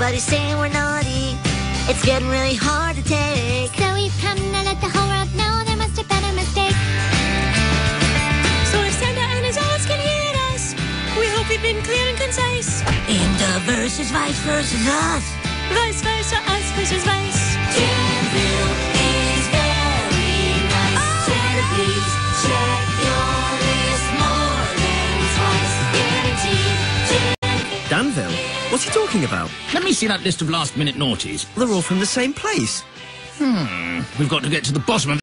Everybody's saying we're naughty. It's getting really hard to take. So we've come to let the whole world know there must have been a mistake. So if Santa and his elves can hear us, we hope we've been clear and concise. In the verses, vice versus us. Vice versa, us versus vice. Danville is very nice. Santa, please check your list more than twice. Guaranteed. Danville? What's he talking about? Let me see that list of last-minute naughties. They're all from the same place. We've got to get to the bottom of